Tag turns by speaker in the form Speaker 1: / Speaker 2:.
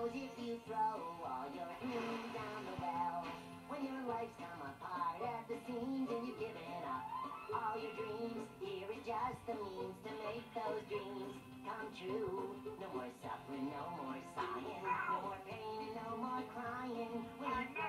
Speaker 1: goes if you throw all your dreams down the well. When your life's come apart at the seams and you've given up all your dreams, here is just the means to make those dreams come true. No more suffering, no more sighing, no more pain and no more crying. When you